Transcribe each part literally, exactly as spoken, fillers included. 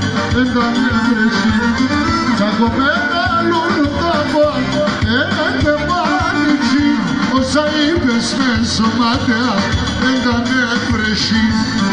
έκανε βρεσί. Τσακωμένα λούνου τάμπα, έκανε μάνιξη, όσα είπες με σωμάτια, έκανε βρεσί.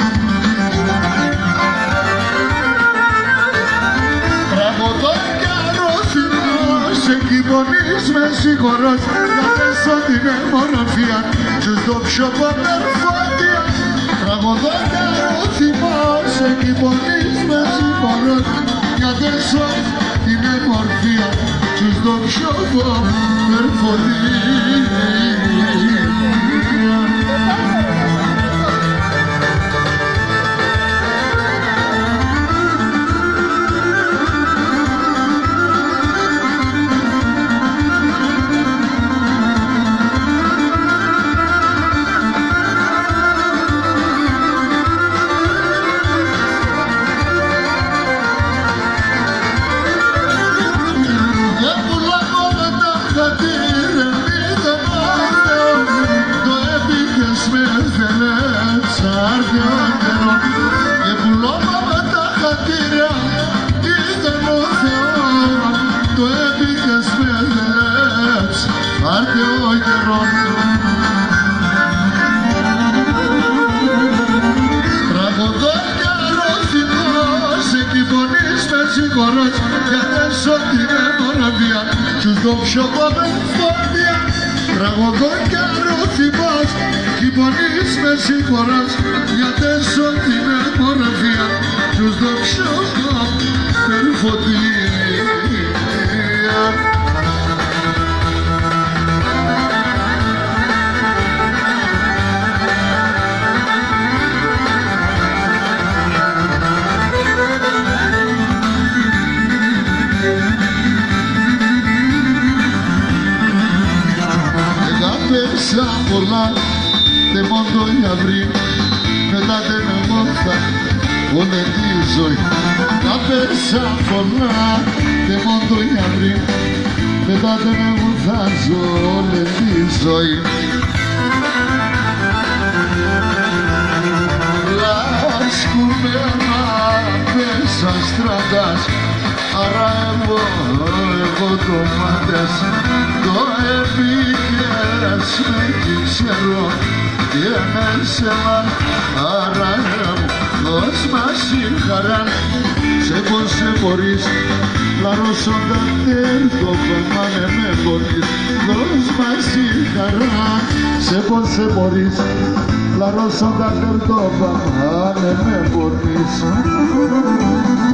Τραγωδό και αρώθυμος, εκεί πονείς με συγχωρός, να πέσω την αιμορροφία, τους το πιο πονερφόδια. Τραγωδό και αρώθυμος, εκεί πονείς με συγχωρός, να πέσω την αιμορροφία, τους το πιο πονερφόδια. Και πουλώμα με τα χατήρια ήταν ο Θεός, το έπικες με δελέψ, άρτε ο καιρός. Τραγωδό και αρώθυμος, εκεί πονείς με συγχωρός, γιατί έσω την αιμορροφία, τους το πιο πονερφόδια. Τραγωδό και αρώθυμος, κι πονείς με συγχωράς, γιατί έσω την αιμορροφία, τους το πιο πονερφόδια. Πέσα πολλά, τε μόνο η αυρή, μετά δεν μόρφα όλη τη ζωή. Να πέσα πολλά, τε μόνο η αυρή, μετά δεν μόρφα όλη τη ζωή. Λάσκουμένα πέσα στρατάς, άρα εγώ, εγώ το μάτες, το επίκαιρες με ξέρω και ανέσαιμα, άρα εγώ, δώσ' μας η χαρά, σε πως σε μπορείς, λαρώσονταν έρθω, παμάνε με μπορείς, δώσ' μας η χαρά, σε πως σε μπορείς, λαρώσονταν έρθω, παμάνε με μπορείς.